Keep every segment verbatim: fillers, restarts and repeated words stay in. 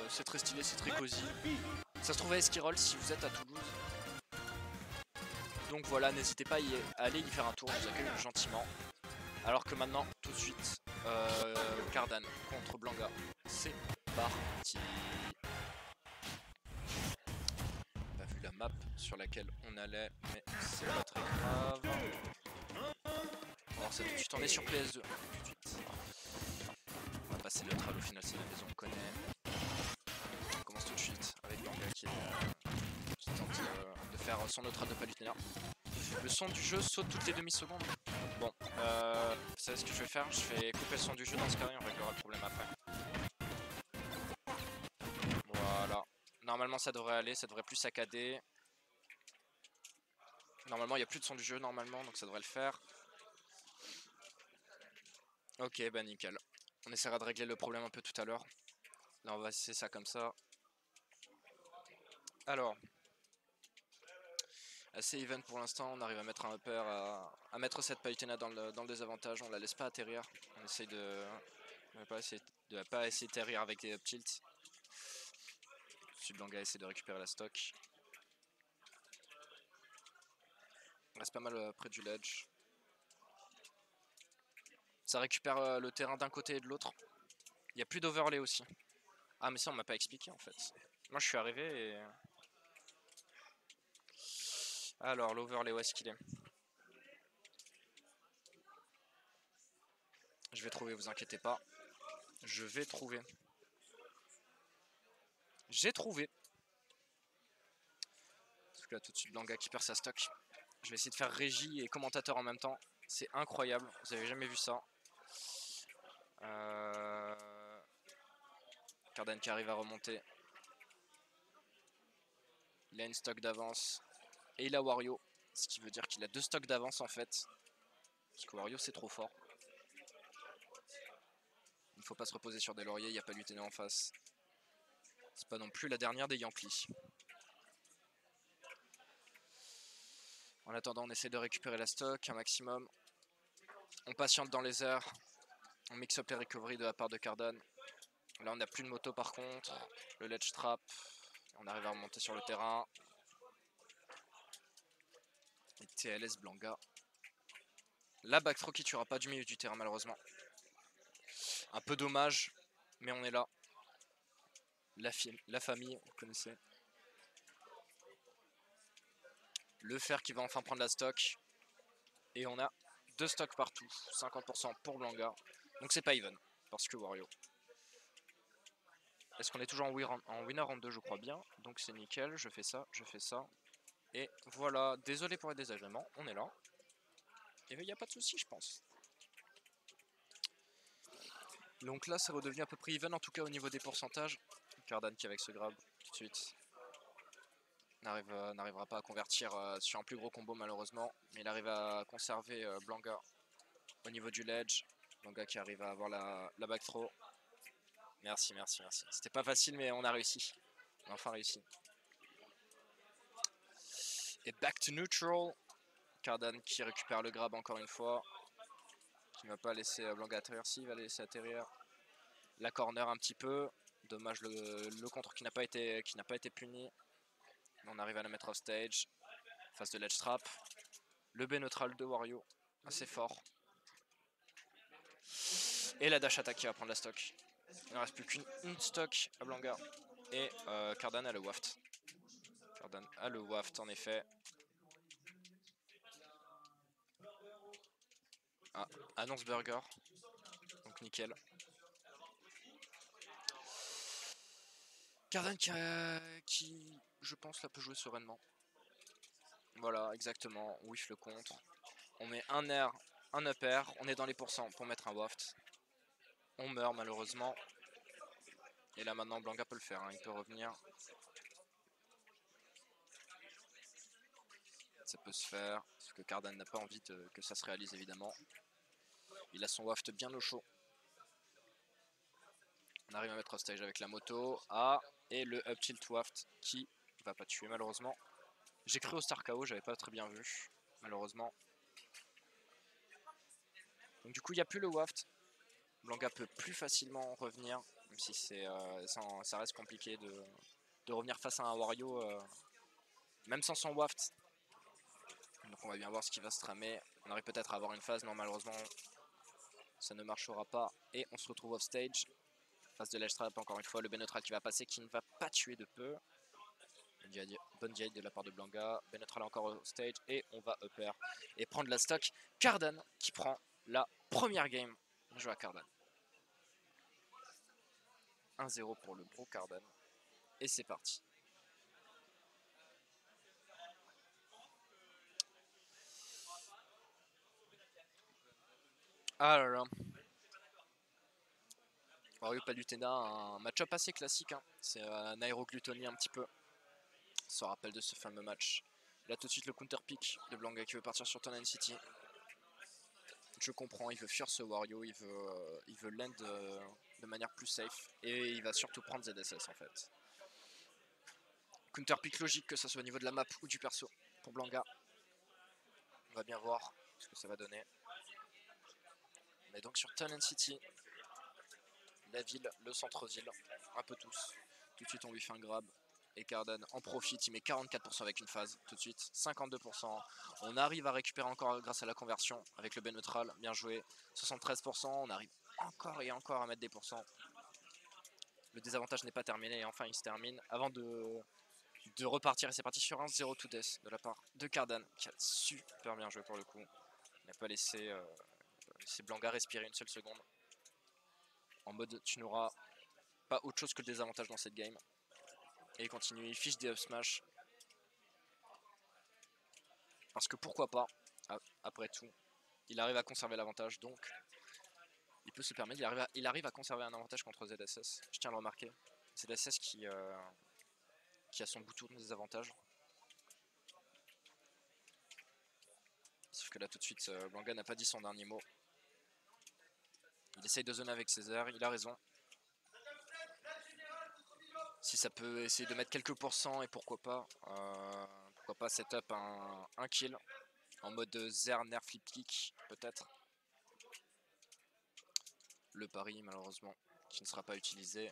c'est très stylé, c'est très cosy. Ça se trouve à Esquirol si vous êtes à Toulouse. Donc voilà, n'hésitez pas à, y aller y faire un tour, je vous accueille gentiment. Alors que maintenant, tout de suite, euh, Cardan contre Blanga. C'est parti. On a vu la map sur laquelle on allait, mais c'est pas très grave. On va voir ça tout de suite, on est sur P S deux. Tout de suite. On va passer neutral, au final c'est la maison, on connaît. On commence tout de suite avec Blanga qui, est, euh, qui tente euh, de faire son neutral de Palutena. Le son du jeu saute toutes les demi-secondes. Bon, euh, vous savez ce que je vais faire? Je vais couper le son du jeu dans ce cas-là et on réglera le problème après. Voilà. Normalement ça devrait aller, ça devrait plus saccader. Normalement il n'y a plus de son du jeu normalement, donc ça devrait le faire. Ok, bah nickel. On essaiera de régler le problème un peu tout à l'heure. Là on va essayer ça comme ça. Alors, assez even pour l'instant, on arrive à mettre un upper, à, à mettre cette Palutena dans le, dans le désavantage, on la laisse pas atterrir. On essaye de ne pas essayer de pas essayer d'atterrir avec des up tilts. Ensuite Blanga essaie de récupérer la stock. On reste pas mal euh, près du ledge. Ça récupère euh, le terrain d'un côté et de l'autre. Il n'y a plus d'overlay aussi. Ah mais ça on m'a pas expliqué en fait. Moi je suis arrivé et... Alors l'overlay où est-ce qu'il est? Je vais trouver, vous inquiétez pas. Je vais trouver. J'ai trouvé. Parce que là tout de suite Blanga qui perd sa stock. Je vais essayer de faire régie et commentateur en même temps. C'est incroyable, vous avez jamais vu ça. Euh... Cardan qui arrive à remonter. Il a une stock d'avance. Et il a Wario. Ce qui veut dire qu'il a deux stocks d'avance en fait. Parce que Wario c'est trop fort. Il ne faut pas se reposer sur des lauriers, il n'y a pas Palutena en face. C'est pas non plus la dernière des Yankees. En attendant, on essaie de récupérer la stock un maximum. On patiente dans les airs. On mix up les recovery de la part de Cardan. Là, on n'a plus de moto par contre. Le ledge trap. On arrive à remonter sur le terrain. Et T L S Blanga. La backthrow qui tuera pas du milieu du terrain malheureusement. Un peu dommage, mais on est là. La, la famille, vous connaissez. Le fer qui va enfin prendre la stock. Et on a deux stocks partout. cinquante pour cent pour Blanga. Donc c'est pas even. Parce que Wario. Est-ce qu'on est toujours en, win en winner en deux? Je crois bien. Donc c'est nickel. Je fais ça, je fais ça. Et voilà. Désolé pour les désagréments. On est là. Et il n'y a pas de souci, je pense. Donc là, c'est redevenu à peu près even, en tout cas au niveau des pourcentages. Cardan qui avec ce grab tout de suite n'arrivera pas à convertir euh, sur un plus gros combo malheureusement. Mais il arrive à conserver euh, Blanga au niveau du ledge. Blanga qui arrive à avoir la, la back throw. Merci, merci, merci. C'était pas facile mais on a réussi. On a enfin réussi. Et back to neutral. Cardan qui récupère le grab encore une fois. Qui ne va pas laisser euh, Blanga atterrir. Si, il va laisser atterrir. La corner un petit peu. Dommage le, le contre qui n'a pas été qui n'a pas été puni. On arrive à la mettre off stage. Face de ledge trap. Le B neutral de Wario. Assez fort. Et la dash attack qui va prendre la stock. Il ne reste plus qu'une stock à Blanga. Et euh, Cardan a le waft. Cardan a le waft en effet. Ah, annonce burger. Donc nickel. Cardan qui, euh, qui, je pense, là peut jouer sereinement. Voilà, exactement. Whiff le contre. On met un air, un up air. On est dans les pourcents pour mettre un waft. On meurt malheureusement. Et là maintenant Blanga peut le faire. Hein. Il peut revenir. Ça peut se faire. Sauf que Cardan n'a pas envie de, que ça se réalise évidemment. Il a son waft bien au chaud. On arrive à mettre off stage avec la moto. Ah, et le up tilt waft qui va pas tuer malheureusement. J'ai cru au star K O, j'avais pas très bien vu, malheureusement. Donc du coup il n'y a plus le waft. Blanga peut plus facilement revenir. Même si c'est euh, ça, ça reste compliqué de, de revenir face à un Wario, euh, même sans son waft. Donc on va bien voir ce qui va se tramer. On arrive peut-être à avoir une phase, non malheureusement ça ne marchera pas. Et on se retrouve off stage. Phase de ledge trap encore une fois, le B neutral qui va passer, qui ne va pas tuer de peu. Bonne diade de la part de Blanga. B neutral encore off stage et on va upper et prendre la stock. Cardan qui prend la première game. On joue à Cardan. un zéro pour le bro Cardan. Et c'est parti. Ah là là. Wario Palutena, un match-up assez classique. Hein. C'est un aéroglutonie un petit peu. On se rappelle de ce fameux match. Là tout de suite le counter pick de Blanga qui veut partir sur Tonan City. Je comprends, il veut fuir ce Wario, il veut, euh, il veut l'end euh, de manière plus safe. Et il va surtout prendre Z S S en fait. Counter pick logique que ce soit au niveau de la map ou du perso pour Blanga. On va bien voir ce que ça va donner. On est donc sur Tonan City. La ville, le centre-ville, un peu tous. Tout de suite on lui fait un grab. Et Cardan en profite, il met quarante-quatre pour cent avec une phase tout de suite, cinquante-deux pour cent. On arrive à récupérer encore grâce à la conversion avec le B neutral, bien joué. soixante-treize pour cent, on arrive encore et encore à mettre des pourcents. Le désavantage n'est pas terminé et enfin il se termine avant de, de repartir. Et c'est parti sur un zéro to death de la part de Cardan qui a super bien joué pour le coup. Il n'a pas laissé, euh, laissé Blanga respirer une seule seconde. En mode tu n'auras pas autre chose que le désavantage dans cette game. Et il continue, il fiche des up smash. Parce que pourquoi pas, après tout, il arrive à conserver l'avantage, donc il peut se permettre, il arrive, à, il arrive à conserver un avantage contre Z S S. Je tiens à le remarquer. Z S S qui, euh, qui a son bouton des avantages. Sauf que là tout de suite, euh, Blanga n'a pas dit son dernier mot. Il essaye de zoner avec ses airs, il a raison. Si ça peut essayer de mettre quelques pourcents et pourquoi pas, euh, pourquoi pas setup un, un kill en mode Zer nerf flip kick peut-être. Le pari malheureusement qui ne sera pas utilisé.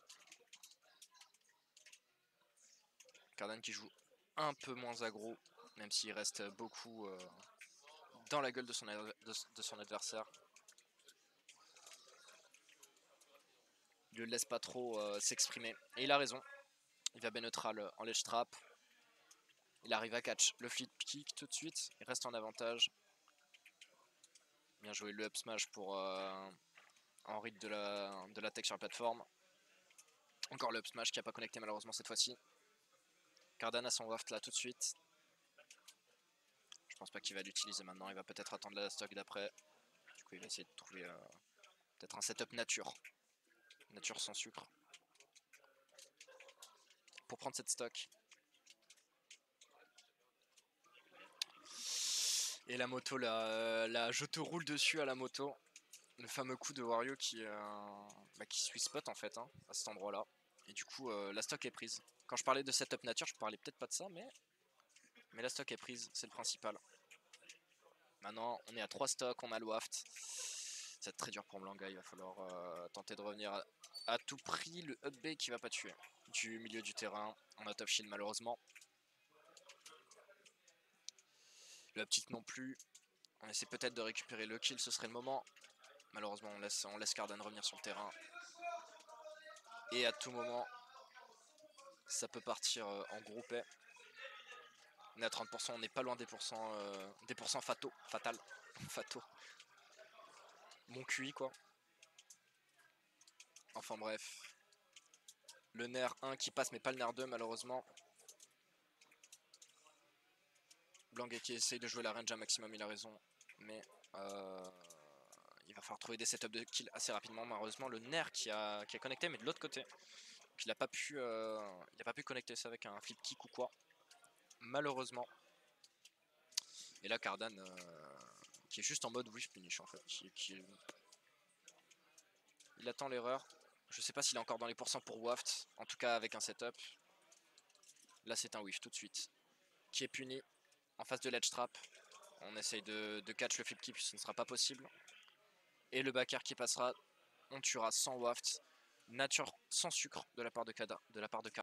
Cardan qui joue un peu moins aggro, même s'il reste beaucoup euh, dans la gueule de son, de, de son adversaire. Il ne le laisse pas trop euh, s'exprimer. Et il a raison. Il va B neutral en ledge trap. Il arrive à catch le flip kick tout de suite. Il reste en avantage. Bien joué le up smash pour euh, Henri de la, de l'attaque sur la plateforme. Encore le up smash qui n'a pas connecté malheureusement cette fois-ci. Cardan a son waft là tout de suite. Je pense pas qu'il va l'utiliser maintenant. Il va peut-être attendre la stock d'après. Du coup il va essayer de trouver euh, peut-être un setup nature. Nature sans sucre. Pour prendre cette stock. Et la moto là, là, je te roule dessus à la moto. Le fameux coup de Wario qui, euh, bah, qui suit spot en fait hein, à cet endroit là. Et du coup euh, la stock est prise. Quand je parlais de setup nature, je parlais peut-être pas de ça, mais, mais la stock est prise, c'est le principal. Maintenant on est à trois stocks, on a le waft. Ça va être très dur pour Blanga, il va falloir euh, tenter de revenir à, à tout prix. Le up B qui va pas tuer du milieu du terrain. On a top shield malheureusement. Le up tilt non plus. On essaie peut-être de récupérer le kill, ce serait le moment. Malheureusement on laisse, on laisse Cardan revenir sur le terrain. Et à tout moment, ça peut partir en groupé. On est à trente pour cent, on n'est pas loin des pourcents, euh, des pourcents fataux, fatal, fataux. Mon Q I quoi. Enfin bref. Le nerf un qui passe mais pas le nerf deux malheureusement. Blanga qui essaye de jouer la range un maximum, il a raison. Mais euh, il va falloir trouver des setups de kill assez rapidement. Malheureusement le nerf qui a, qui a connecté mais de l'autre côté. Donc il n'a pas, euh, pas pu connecter ça avec un flip kick ou quoi. Malheureusement. Et là Cardan euh, qui est juste en mode wish punish en fait. Qui, qui... Il attend l'erreur. Je sais pas s'il est encore dans les pourcents pour waft. En tout cas avec un setup. Là c'est un whiff tout de suite. Qui est puni en face de l'edge trap. On essaye de, de catch le flip kick, ce ne sera pas possible. Et le backer qui passera. On tuera sans waft. nature sans sucre de la part de Kada, de la part de K.